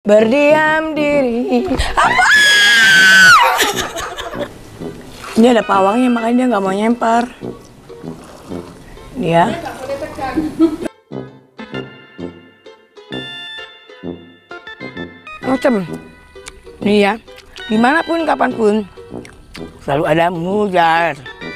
berdiam diri. Apa? Ini ada pawangnya makanya dia nggak mau nyempar. Dia. Macam nih ya, dimanapun kapanpun selalu ada Mujar.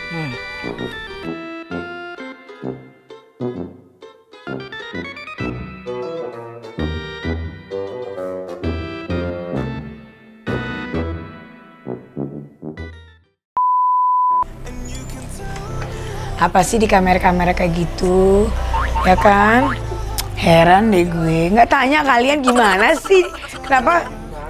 Apa sih di kamera-kamera kayak gitu, ya kan? Heran deh gue, nggak tanya kalian gimana sih, kenapa?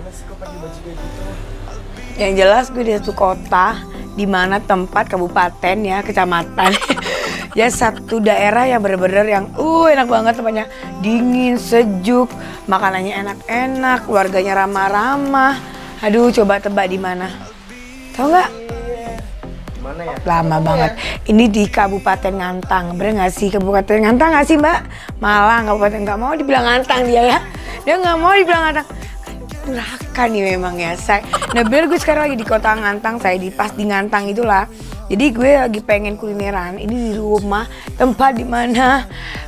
Yang jelas gue di satu kota, di mana tempat kabupaten ya, kecamatan, ya satu daerah yang bener-bener yang enak banget tempatnya, dingin, sejuk, makanannya enak-enak, keluarganya ramah-ramah. Aduh, coba tebak di mana? Tahu nggak? Mana ya? Lama banget. Ini di Kabupaten Ngantang. Bener nggak sih Kabupaten Ngantang nggak sih Mbak? Malang Kabupaten, nggak mau dibilang Ngantang dia ya. Dia nggak mau dibilang Ngantang. Durhaka nih memang ya saya. Nah bener gue sekarang lagi di kota Ngantang, saya pas di Ngantang itulah. Jadi gue lagi pengen kulineran. Ini di rumah tempat dimana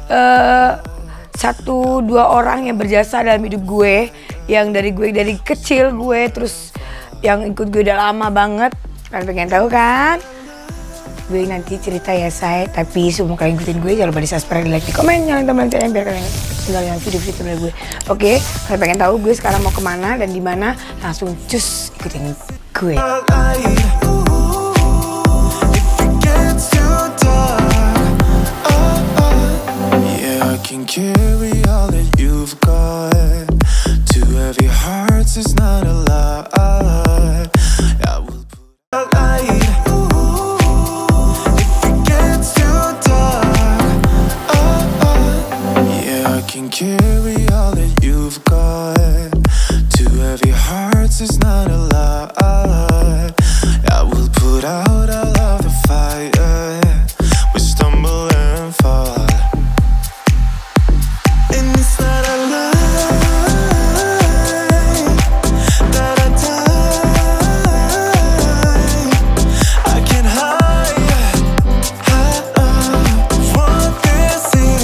1-2 orang yang berjasa dalam hidup gue, yang dari kecil gue, terus yang ikut gue udah lama banget. Kalian pengen tahu kan? Gue nanti cerita ya say, tapi semua kalian ikutin gue, jangan lupa di subscribe, di like, di komen, nyalain tombol loncengnya biar kalian tinggal yang video-video dari gue. Oke, kalian pengen tahu gue sekarang mau kemana dan di mana? Langsung cus ikutin gue. Carry all that you've got. To every heart is not a lie. I will put out all of the fire. We stumble and fall, and it's not a lie that I die. I can't hide what this is.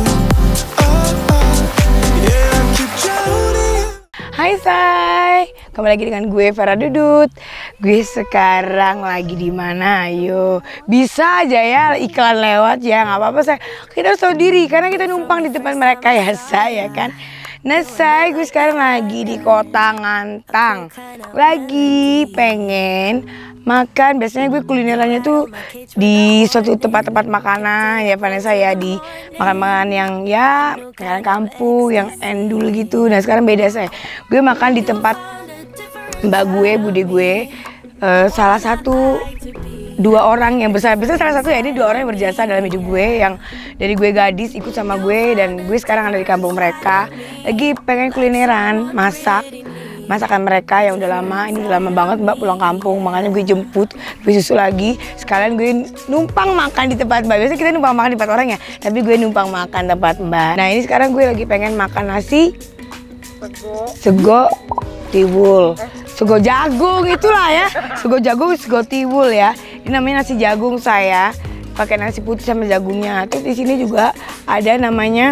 Hai say, kembali lagi dengan gue Vera Dudut. Gue sekarang lagi di mana? Ayo, bisa aja ya iklan lewat ya, nggak apa-apa say. Kita harus tahu diri karena kita numpang di tempat mereka ya say, ya kan? Nah say, gue sekarang lagi di kota Ngantang. Lagi pengen makan, biasanya gue kulinerannya tuh di suatu tempat-tempat makanan ya Vanessa ya, di makan-makan yang ya makanan kampung, yang endul gitu. Nah sekarang beda saya, gue makan di tempat mbak gue, bude gue, salah satu 2 orang yang besar salah satu ya, ini 2 orang yang berjasa dalam hidup gue, yang dari gue gadis ikut sama gue, dan gue sekarang ada di kampung mereka, lagi pengen kulineran, masakan mereka yang udah lama. Ini udah lama banget mbak pulang kampung, makanya gue jemput, gue susul lagi, sekalian gue numpang makan di tempat mbak. Biasanya kita numpang makan di tempat orang ya, tapi gue numpang makan tempat mbak. Nah ini sekarang gue lagi pengen makan nasi sego tiwul, sego jagung itulah ya, sego jagung, sego tiwul ya. Ini namanya nasi jagung saya, pakai nasi putih sama jagungnya. Terus di sini juga ada namanya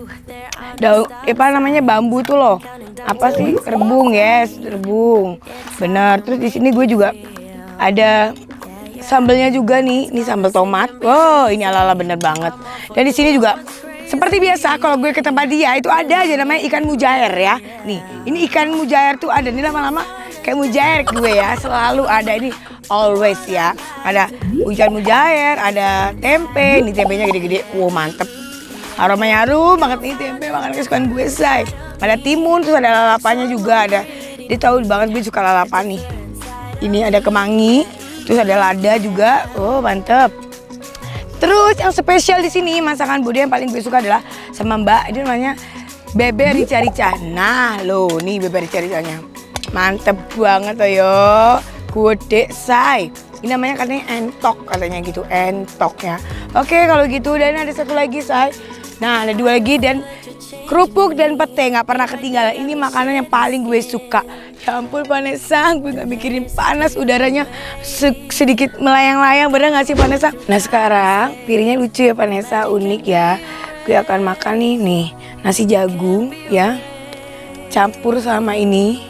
bambu tuh loh, apa sih, rebung, yes, rebung, bener. Terus di sini gue juga ada sambelnya juga nih, ini sambal tomat. Wow, ini ala-ala bener banget. Dan di sini juga seperti biasa kalau gue ke tempat dia itu ada aja namanya ikan mujair ya. Nih, ini ikan mujair tuh ada nih, lama-lama kayak mujair gue ya, selalu ada ini, always ya. Ada ikan mujair, ada tempe, ini tempenya gede-gede, wow mantep. Aromanya harum banget nih tempe, makan kesukaan gue say. Ada timun, terus ada lalapannya juga, ada. Dia tahu banget gue suka lalapan nih. Ini ada kemangi, terus ada lada juga. Oh mantep. Terus yang spesial di sini masakan bude yang paling gue suka adalah sama mbak, ini namanya bebek rica-rica. Nah loh, nih bebek rica-ricanya mantep banget ayo. Gede say. Ini namanya katanya entok, katanya gitu, entok ya. Oke kalau gitu, dan ada satu lagi say. Nah ada 2 lagi, dan Kerupuk dan pete nggak pernah ketinggalan. Ini makanan yang paling gue suka. Ya ampun Vanessa, gue nggak mikirin panas, udaranya sedikit melayang-layang, bener nggak sih Vanessa? Nah sekarang piringnya lucu ya Vanessa, unik ya. Gue akan makan nih nasi jagung ya, campur sama ini.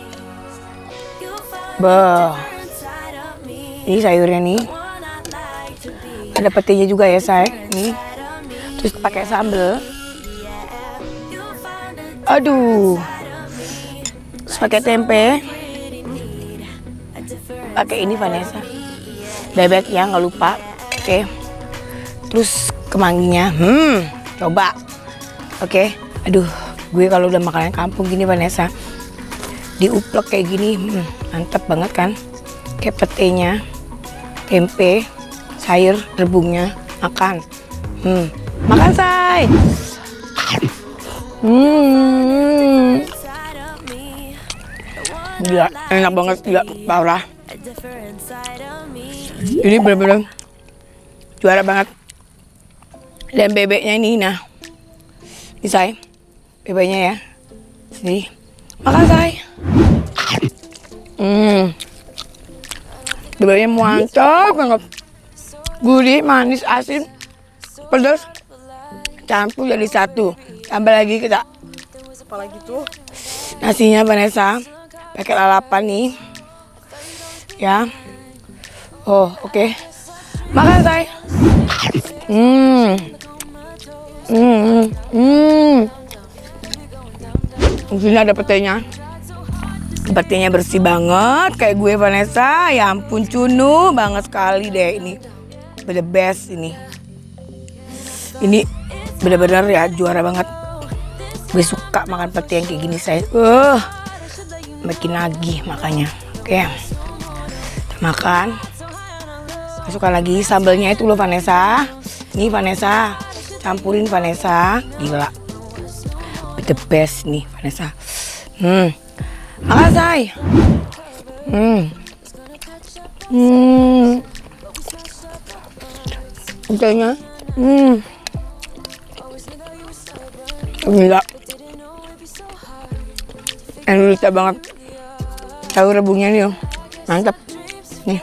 Ini sayurnya nih. Ada petenya juga ya say. Nih. Terus pakai sambal. Aduh. Terus pakai tempe. Pakai ini Vanessa. Bebek ya, nggak lupa. Oke. Terus kemanginya. Coba. Oke. Aduh, gue kalau udah makanan kampung gini Vanessa, diuplek kayak gini, mantep banget kan? Kayak petenya, tempe, sayur rebungnya, makan. Makan say. Gila, enak banget, gila, parah. Ini bener-bener juara banget. Dan bebeknya ini, nah, ini say, bebeknya ya, sini, makan say. Bebeknya mantap banget, gurih, manis, asin, pedas, campur jadi satu. Tambah lagi kita, apalagi tuh nasinya Vanessa, pakai lalapan nih, ya. Oh oke. Makan say. Di sini ada petenya. Petenya bersih banget kayak gue Vanessa. Ya ampun cunu banget sekali deh ini. The best ini. Ini benar-benar ya juara banget. Gue suka makan pete yang kayak gini saya. Makin lagi makanya. Oke. Kita makan. Masukkan lagi sambalnya itu loh Vanessa. Nih Vanessa. Campurin Vanessa. Gila. The best nih Vanessa. Makan say. Petenya. Gila. Enak banget. Sayur rebungnya nih, mantap. Nih,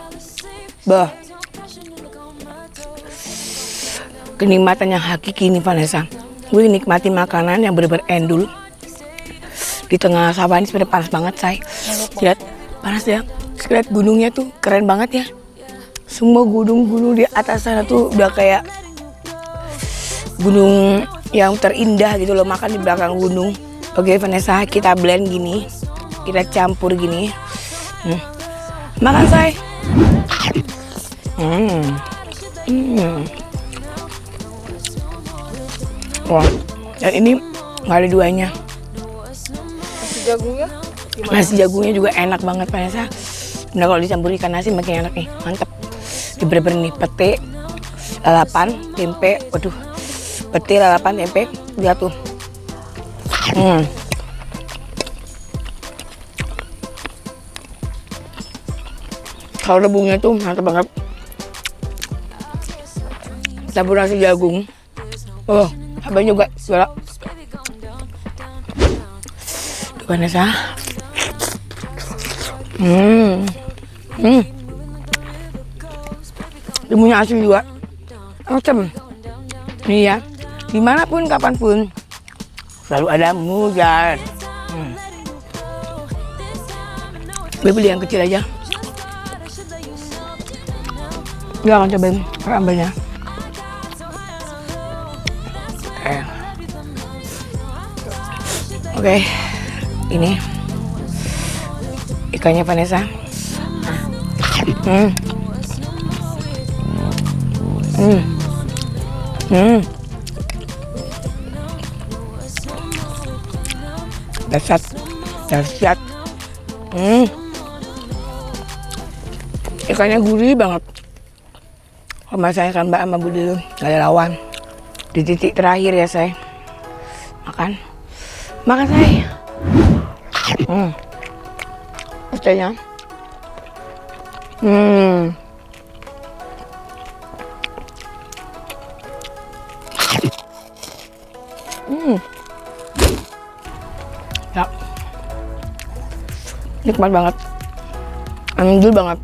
kenikmatan yang hakiki nih Vanessa. Gue nikmati makanan yang bener-bener endul. Di tengah sawah ini sebenarnya panas banget say. Lihat, panas ya. Lihat gunungnya tuh keren banget ya. Semua gunung-gunung di atas sana tuh udah kayak gunung yang terindah gitu loh, makan di belakang gunung. Oke Vanessa, kita blend gini, kita campur gini. Makan say. Wah, dan ini nggak ada duanya. Nasi jagungnya gimana? Nasi jagungnya juga enak banget Vanessa. Nah kalau dicampur ikan nasi makin enak nih, mantep. Bener-bener nih pete, lalapan, tempe, waduh. Pete, lalapan, tempe, lihat tuh. Kalau rebungnya tuh mantap banget. Campur nasi jagung. Oh, habis juga gila. Vanessa. Limunya asin juga. Macam. Nih ya. Dimanapun, kapanpun, selalu ada Mujar. Gue beli yang kecil aja. Dia akan cobain ambilnya. Oke. Ini ikannya Vanessa. Dahsyat. Ikannya gurih banget. Kalau saya kan Mbak sama Budi gak ada lawan. Di titik terakhir ya saya. Makan saya. Petenya. Nikmat banget. Ambil banget.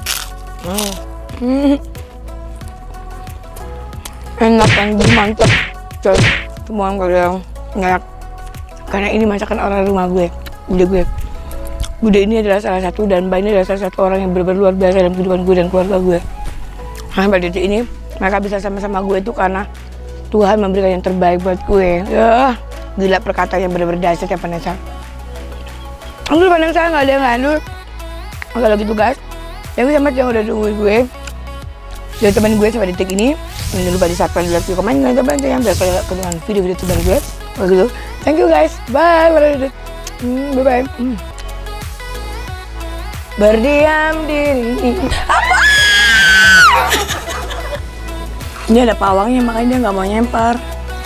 Enak kan, mantep. Coy, semua kalian nggak. Karena ini masakan orang rumah gue, bude gue. Bude ini adalah salah satu dan Mbak ini adalah salah satu orang yang benar-benar luar biasa dalam kehidupan gue dan keluarga gue. Nah, pada detik ini mereka bisa sama-sama gue itu karena Tuhan memberikan yang terbaik buat gue. Ya, gila perkataan yang benar-benar dahsyat ya Vanessa. Aduh Vanessa nggak ada yang ngandul. Kalau gitu guys, yang gue sama yang udah nungguin gue, jadi teman gue sampai detik ini. Jangan lupa di subscribe, like, komen, dan teman yang biar kalian kedengaran video-video terbaru gue. Kalau gitu, thank you guys, bye, bye. Berdiam diri. Apa? Ini ada pawangnya makanya dia nggak mau nyempar.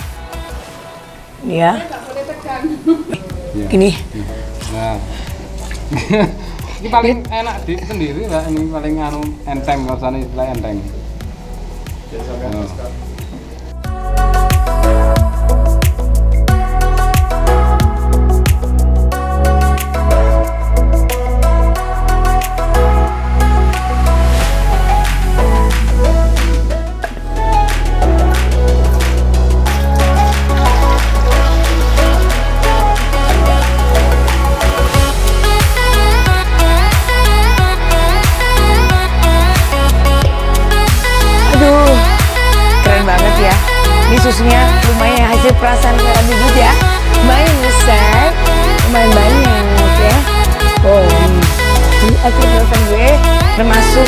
Ya. Ini. Nah. Ini paling enak di sendiri lah, ini paling enteng, rasanya istilah enteng. Susunya lumayan hasil perasaan Vera Dudut ya, lumayan besar, lumayan banyak ya. Oh, ini hasil perasaan gue termasuk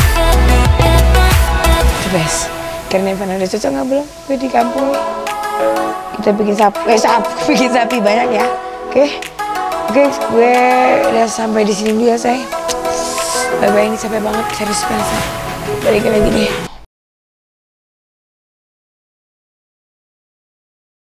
the best. Karena Evan udah cocok nggak belum? Gue di kampung kita bikin bikin sapi banyak ya. Oke, gue udah sampai di sini dulu ya say. Bye bye, ini capek banget, serius banget. Balik lagi deh.